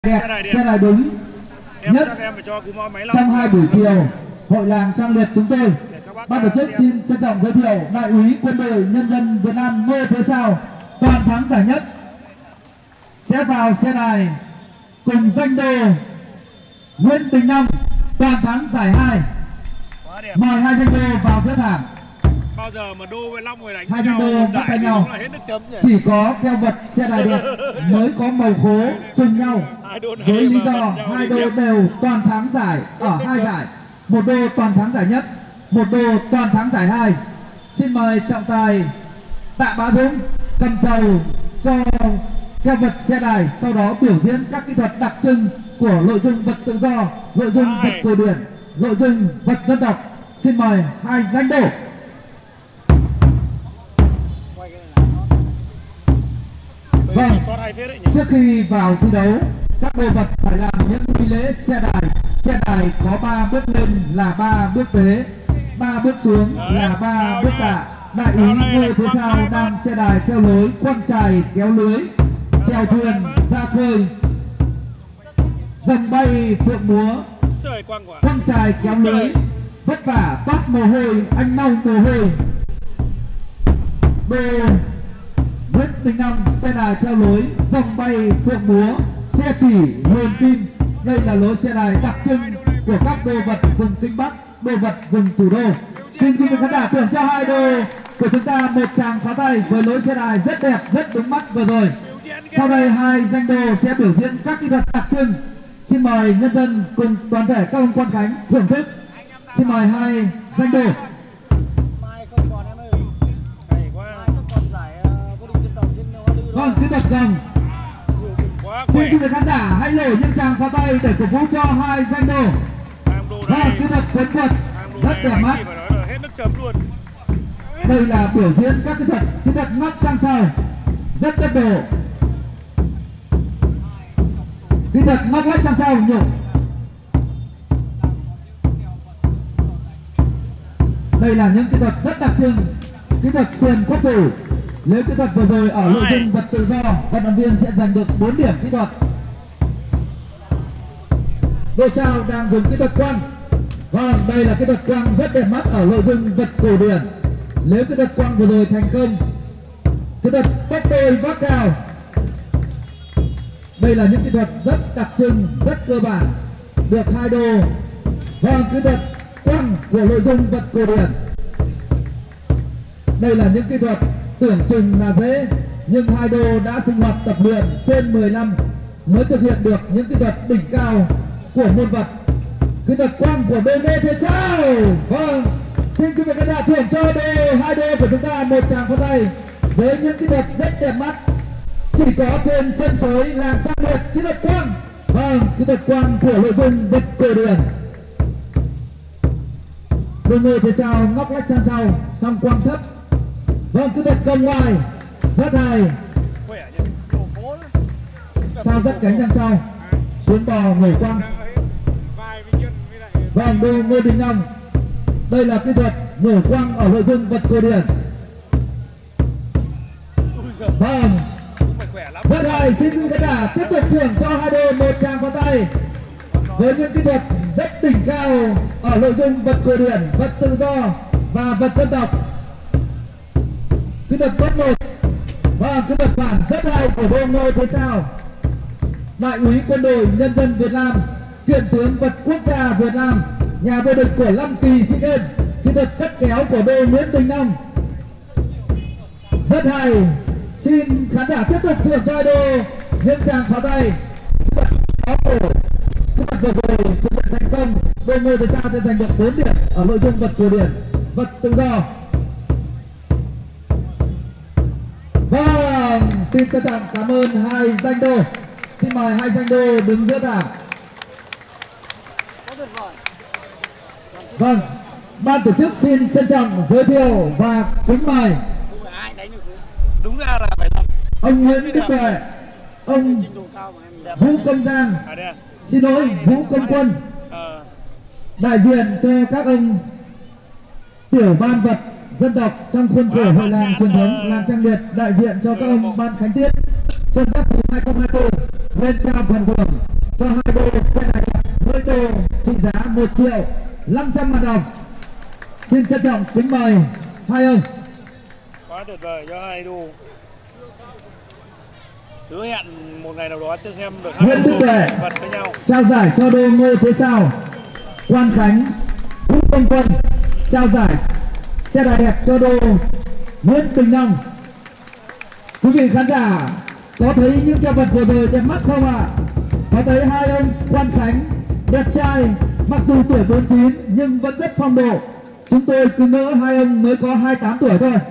đẹp, xe đài đúng nhất trong 2 buổi chiều hội làng Trang Liệt chúng tôi. Ban tổ chức xin trân trọng giới thiệu Đại úy Quân đội Nhân dân Việt Nam Ngô Thế Sao toàn thắng giải nhất sẽ vào xe đài cùng danh đô Nguyễn Đình Long toàn thắng giải 2. Mời hai danh đô vào giữa thảm. Bao giờ mà đô với Long người đánh hai danh đô bắt tay nhau là hết nước chấm nhỉ? Chỉ có keo vật xe đài đẹp mới có màu khố trùng nhau với lý do hai đô đều toàn thắng giải ở 2 giải, một đô toàn thắng giải nhất, một đô toàn thắng giải 2. Xin mời trọng tài Tạ Bá Dũng cầm trầu cho keo vật xe đài, sau đó biểu diễn các kỹ thuật đặc trưng của nội dung vật tự do, nội dung vật cổ điển, nội dung vật dân tộc. Xin mời hai danh đô. Vâng, trước khi vào thi đấu, các đô vật phải làm những nghi lễ xe đài. Xe đài có 3 bước lên là 3 bước tế, 3 bước xuống là 3 bước tạ. Đại úy Ngô Thế Sao đang xe đài theo lối quăng chài kéo lưới, chèo thuyền ra khơi, dòng bay phượng múa, quăng chài kéo lưới, vất vả toát mồ hôi, anh lau mồ hôi. Đô Nguyễn Đình Long xe đài theo lối dòng bay phượng múa, xe chỉ huyền kim. Đây là lối xe đài đặc trưng của các đô vật vùng Kinh Bắc, đô vật vùng thủ đô. Xin quý vị khán giả thưởng cho hai đô của chúng ta một tràng pháo tay với lối xe đài rất đẹp, rất đúng mắt vừa rồi. Sau đây hai danh đô sẽ biểu diễn các kỹ thuật đặc trưng. Xin mời nhân dân cùng toàn thể các ông quan khánh thưởng thức. Xin mời hai danh đô. Vâng, kỹ thuật gồng. Xin quý vị khán giả hãy nổi những tràng pháo tay để cổ vũ cho hai danh đô. Vâng, kỹ thuật quấn quật rất đẹp mắt. Đây là biểu diễn các kỹ thuật ngóc sang sau rất tốc độ. Kỹ thuật ngóc lách sang sau nhổ. Đây là những kỹ thuật rất đặc trưng, kỹ thuật sườn quất thủ. Nếu kỹ thuật vừa rồi ở nội dung vật tự do, vận động viên sẽ giành được 4 điểm kỹ thuật. Đô Sao đang dùng kỹ thuật quăng. Vâng, đây là kỹ thuật quăng rất đẹp mắt ở nội dung vật cổ điển. Nếu kỹ thuật quăng vừa rồi thành công, kỹ thuật bắt đôi vác cao. Đây là những kỹ thuật rất đặc trưng, rất cơ bản, được hai đô. Vâng, kỹ thuật quăng của nội dung vật cổ điển. Đây là những kỹ thuật tưởng chừng là dễ, nhưng hai đô đã sinh hoạt tập luyện trên 10 năm mới thực hiện được những kỹ thuật đỉnh cao của môn vật. Kỹ thuật quăng của đô Ngô Thế Sao. Vâng, xin quý vị khán giả thưởng cho hai đô của chúng ta một tràng pháo tay với những kỹ thuật rất đẹp mắt chỉ có trên sân sới làng Trang Liệt. Kỹ thuật quăng, vâng, kỹ thuật quăng của nội dung vật cổ điển. Đô Ngô Thế Sao ngóc lách sang sau, song quăng thấp. Vâng, kỹ thuật cầm ngoài rất hay. Sao rất cánh sang sau, xuống bò nhảy quăng. Vâng, đô Ngô Đình Long. Đây là kỹ thuật nhổ quăng ở nội dung vật cổ điển. Vâng, rất hay. Xin quý khán giả tiếp tục thưởng cho hai đô một tràng pháo tay với những kỹ thuật rất đỉnh cao ở nội dung vật cổ điển, vật tự do và vật dân tộc. Kỹ thuật bắt một và kỹ thuật phản rất hay của đô Ngô Thế Sao. Đại úy Quân đội Nhân dân Việt Nam, kiện tướng vật quốc gia Việt Nam, nhà vô địch của 5 kỳ SEA Games. Kỹ thuật cắt kéo của đô Nguyễn Đình Long rất hay. Xin khán giả tiếp tục thưởng cho đô những tràng pháo tay. Kỹ thuật áo cổ, kỹ thuật vừa rồi thực hiện thành công, đô Ngô Thế Sao sẽ giành được 4 điểm ở nội dung vật cổ điển, vật tự do. Vâng, xin trân trọng cảm ơn hai danh đô. Xin mời hai danh đô đứng giữa thảm. Vâng, ban tổ chức xin trân trọng giới thiệu và kính mời đúng ra là phải làm ông Nguyễn Đức Tuệ, ông Vũ Công Giang, xin lỗi Vũ Công Quân, đại diện cho các ông tiểu ban vật dân tộc trong khuôn khổ hội làng truyền thống làng Trang Liệt, đại diện cho các ông ban khánh tiết xuân giáp thìn 2024 lên trao phần thưởng cho hai đôi xe đạp với đồ trị giá 1.500.000 đồng. Xin trân trọng kính mời hai ông. Quá tuyệt vời cho hai đu. Hứa hẹn một ngày nào đó sẽ xem được hai Nguyễn Đức Tuệ vật với nhau. trao giải cho đôi ngôi phía sau. Quan Khánh, Vũ Công Quân trao giải xe đạp đẹp cho đôi Nguyễn Bình Long. Quý vị khán giả có thấy những cái vật vừa rồi đẹp mắt không ạ? Có thấy hai ông Quan Khánh đẹp trai, mặc dù tuổi 49 nhưng vẫn rất phong độ. Chúng tôi cứ ngỡ hai ông mới có 28 tuổi thôi.